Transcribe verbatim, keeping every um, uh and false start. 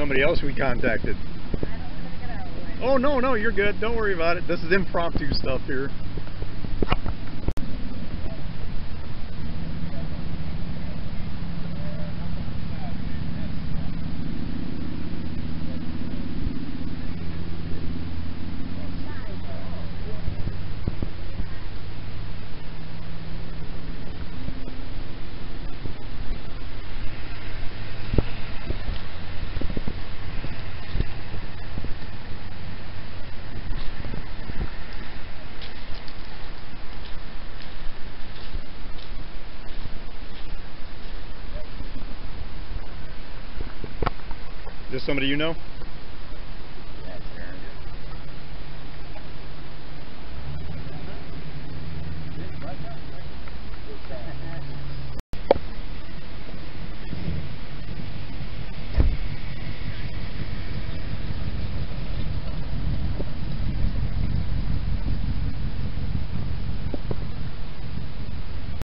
somebody else we contacted. Oh, no, no, you're good. Don't worry about it. This is impromptu stuff here. Is this somebody you know?